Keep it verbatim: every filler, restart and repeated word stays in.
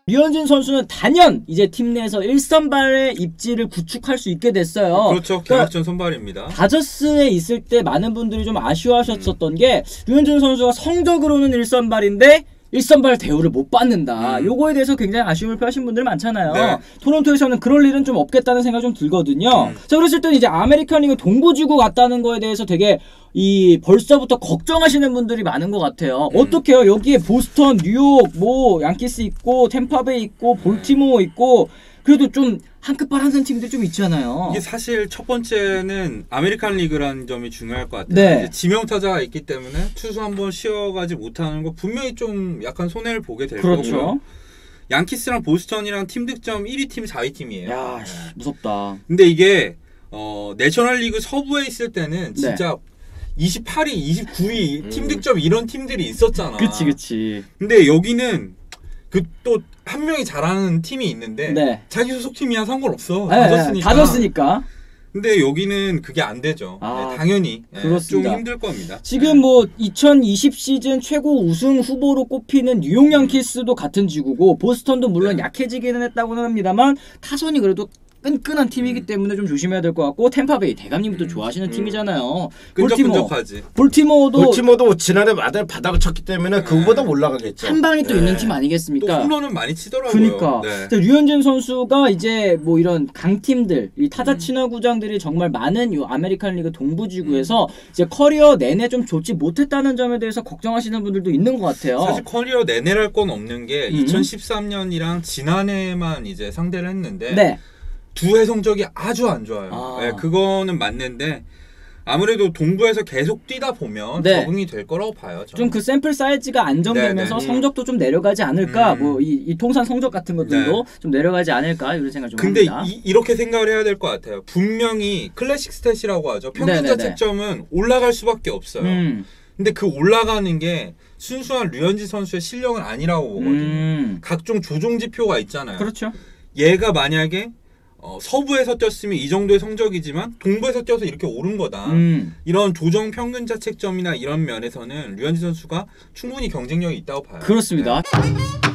류현진 선수는 단연 이제 팀 내에서 일 선발의 입지를 구축할 수 있게 됐어요. 그렇죠. 개막전 선발입니다. 다저스에 있을 때 많은 분들이 좀 아쉬워하셨었던 음. 게 류현진 선수가 성적으로는 일 선발인데 일 선발 대우를 못 받는다. 음. 요거에 대해서 굉장히 아쉬움을 표하신 분들 많잖아요. 네. 토론토에서는 그럴 일은 좀 없겠다는 생각이 좀 들거든요. 음. 자, 그랬을 때는 이제 아메리칸 리그 동부지구 갔다는 거에 대해서 되게 이 벌써부터 걱정하시는 분들이 많은 것 같아요. 음. 어떡해요? 여기에 보스턴, 뉴욕, 뭐 양키스 있고 템파베이 있고 볼티모어 있고 그래도 좀 한끗발 한산 팀들이 좀 있잖아요. 이게 사실 첫 번째는 아메리칸 리그라는 점이 중요할 것 같아요. 네. 이제 지명타자가 있기 때문에 투수 한번 쉬어가지 못하는 거 분명히 좀 약간 손해를 보게 될 그렇죠. 거고요. 양키스랑 보스턴이랑 팀 득점 일 위 팀, 사 위 팀이에요. 야, 네. 무섭다. 근데 이게 어, 내셔널리그 서부에 있을 때는 진짜 네. 이십팔 위, 이십구 위 음. 팀 득점 이런 팀들이 있었잖아. 그치 그치. 근데 여기는 그 또 한 명이 잘하는 팀이 있는데 네. 자기 소속팀이야 상관없어. 네, 다졌으니까. 다졌으니까. 근데 여기는 그게 안 되죠. 아, 네, 당연히 그렇습니다. 좀 힘들 겁니다. 지금 네. 뭐 이천이십 시즌 최고 우승 후보로 꼽히는 뉴욕 양키스도 같은 지구고 보스턴도 물론 네. 약해지기는 했다고는 합니다만 타선이 그래도 끈끈한 팀이기 때문에 좀 조심해야 될 것 같고 템파베이 대감님도 음, 좋아하시는 음. 팀이잖아요. 끈적끈적하지. 볼티모어도 볼티모어도 지난해 마들 바닥을 쳤기 때문에 그거보다 네. 올라가겠죠. 한 방이 또 네. 있는 팀 아니겠습니까? 또 홈런은 많이 치더라고요. 그러니까 네. 류현진 선수가 이제 뭐 이런 강팀들, 이 타자 친화 구장들이 정말 많은 이 아메리칸 리그 동부지구에서 음. 이제 커리어 내내 좀 좋지 못했다는 점에 대해서 걱정하시는 분들도 있는 것 같아요. 사실 커리어 내내랄 건 없는 게 음. 이천십삼 년이랑 지난해만 이제 상대를 했는데. 네. 두 해 성적이 아주 안 좋아요. 아. 네, 그거는 맞는데 아무래도 동부에서 계속 뛰다 보면 네. 적응이 될 거라고 봐요. 좀 그 샘플 사이즈가 안정되면서 네네. 성적도 좀 내려가지 않을까. 음. 뭐 이 이 통산 성적 같은 것들도 네. 좀 내려가지 않을까 이런 생각 좀 근데 합니다. 근데 이렇게 생각을 해야 될 것 같아요. 분명히 클래식 스탯이라고 하죠. 평균 자책점은 올라갈 수밖에 없어요. 음. 근데 그 올라가는 게 순수한 류현진 선수의 실력은 아니라고 보거든요. 음. 각종 조종 지표가 있잖아요. 그렇죠. 얘가 만약에 어, 서부에서 뛰었으면 이 정도의 성적이지만 동부에서 뛰어서 이렇게 오른 거다. 음. 이런 조정 평균 자책점이나 이런 면에서는 류현진 선수가 충분히 경쟁력이 있다고 봐요. 그렇습니다. 네.